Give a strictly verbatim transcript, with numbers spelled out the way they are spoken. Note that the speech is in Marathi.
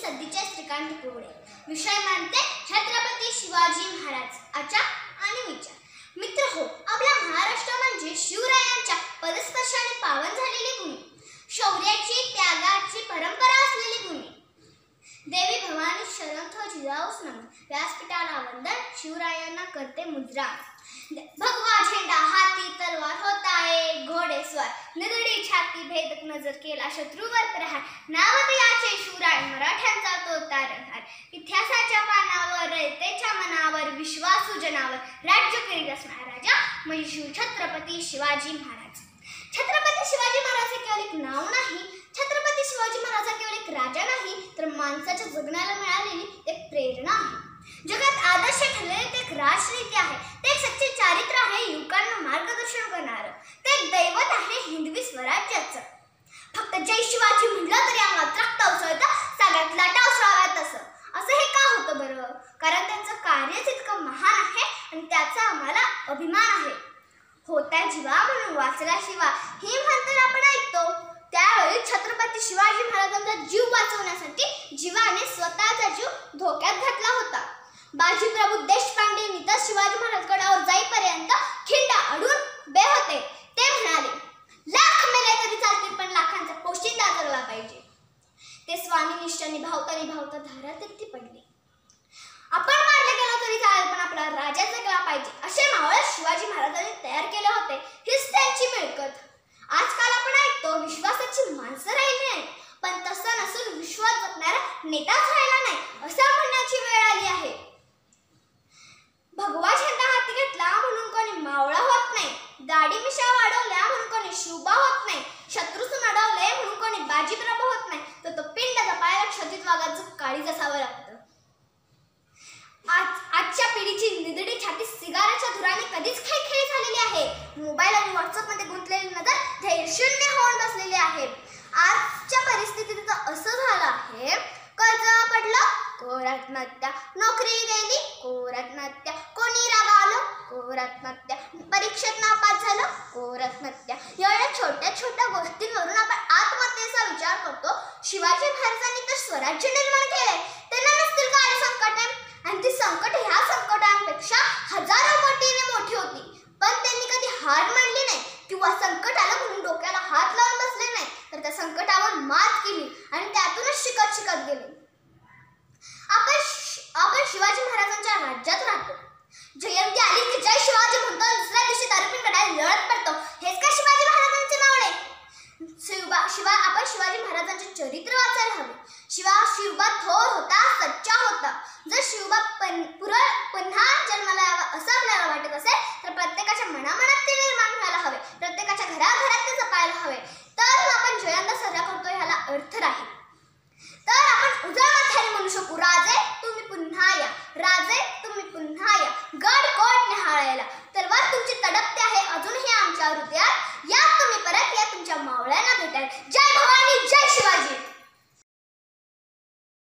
सध्याच्या श्रीकांत कोवडे. विषय मानते छत्रपती शिवाजी महाराज. आचार आणि विचार. मित्र हो, आपला महाराष्ट्र म्हणजे शिवरायांच्या पदस्पर्शाने पावन झालेली भूमी, शौर्याची त्यागाची परंपरा असलेली भूमी. देवी भवानी शरण थो जिजाऊस नमन, व्यासपीठाला वंदन, शिवरायांना करते मुद्रा. भगवा झेंडा हाती तलवार होताये घोडेस्वार, निधडी छाती भेदक नजर केला शत्रूवर प्रहार. नाव याचे शिवराय मराठ्यांचा तो तारणहार, इतिहासाच्या पानावर रयतेच्या मनावर विश्वासू जनावर, राज्य करीत असणारा राजा म्हणजे शिव छत्रपती शिवाजी महाराज. छत्रपती शिवाजी महाराज हे केवळ एक नाव नाही, छत्रपती शिवाजी महाराज हा केवळ एक राजा नाही, तर माणसाच्या जगण्याला मिळालेली एक प्रेरणा आहे. जगात आदर्श ठरलेले ते एक राजनीती आहे, ते एक सच्चे चारित्र्य आहे, युवकांना मार्गदर्शन करणारं, ते एक दैवत आहे हिंदवी स्वराज्याचं. फक्त जय शिवाजी म्हटलं तरी अंगात रक्त उसळतं, सगळ्यात लाटा उसळाव्यात असं असं हे का होतं बरं? कारण त्यांचं कार्यच इतकं महान आहे आणि त्याचा आम्हाला अभिमान आहे. होत्या जीवा म्हणून वाचला शिवा ही म्हण तर आपण ऐकतो. त्यावेळी छत्रपती शिवाजी महाराजांचा जीव वाचवण्यासाठी जीवाने स्वतःचा जीव धोक्यात घातला होता. बाजीप्रभू देशपांडे तर शिवाजी महाराज गडावर जाईपर्यंत खिंड अडून बे होते. ते म्हणाले, लाख मेले तरी चालतील पण लाखांचा पोशिंदा जगला पाहिजे. ते स्वामीनिष्ठ निभावता निभावता धारातीर्थी पडले. आपण मारले गेलो तरी चालेल पण आपला राजा जगला पाहिजे असे मावळे शिवाजी महाराजांनी तयार केले होते. हीच त्यांची मिळकत. आजकाल आपण ऐकतो विश्वासाची माणसं राहिली नाही, पण तसं नसून विश्वास जपणारा नेताच राहिला नाही असं म्हणण्याची वेळ आली आहे. भगवा झेंडा हाती घेतला म्हणून कोणी मावळा होत नाही, दाढी मिशा वाढवल्या म्हणून कोणी शिवबा होत नाही, शत्रूसून अडवले म्हणून कोणी बाजीप्रभू होत नाही, तर तो पिंड जपायला क्षतित वाघाचं काळीज असावं लागतं. आज आजच्या पिढीची निधडी छाती सिगारेटच्या धुराने कधीच खैखेळी झालेली आहे. मोबाईल आणि व्हॉट्सअप मध्ये गुंतलेली नजर धैर्यशून्य होऊन बसलेली आहे. आजच्या परिस्थितीत असं झालं आहे, कर्ज पडलं कोर आत्महत्या, नोकरी गेली कोर आत्महत्या, कोणी राग आलं कोर आत्महत्या, परीक्षेत नापास झालं कोर आत्महत्या. एवढ्या छोट्या छोट्या गोष्टींवरून आपण आत्महत्येचा विचार करतो. शिवाजी महाराजांनी तर स्वराज्य निर्माण केले, त्यांना नसतील का आले संकटे? आणि ती संकट ह्या संकटांपेक्षा हजारो पटीने मोठी होती, पण त्यांनी कधी हार मानली नाही किंवा संकट आलं म्हणून डोक्याला हात लावून बसले नाही, तर त्या संकटावर मात केली आणि त्यातूनच शिकत शिकत गेले. आपण आपण शिवाजी महाराजांच्या राज्यात राहतो. जयंती आली की जय शिवाजी म्हणतो, दुसऱ्या दिवशी दारूपिन गडाला लढत पडतो. हेच का शिवाजी महाराजांचे मावळे? शिवबा शिवा आपण शिवाजी प्रत्येकाचे चरित्र वाचायला हवे. शिवा शिवबा थोर होता, सच्चा होता. जर शिवबा पुन्हा जन्माला यावा असं आपल्याला वाटत असेल तर प्रत्येकाच्या मनामनात ते निर्माण व्हायला हवे, प्रत्येकाच्या घराघरात ते जपायला हवे. तर आपण जयंती साजरा करतो ह्याला अर्थ राहील. तर आपण उजळ माथ्याने म्हणू शकू, राजे तुम्ही पुन्हा या, राजे तुम्ही पुन्हा या, गड कोट निहाळायला. तलवार तुमची तडपते आहे अजूनही आमच्या हृदयात, या तुम्ही परत, या तुमच्या मावळ्यांना भेटायला.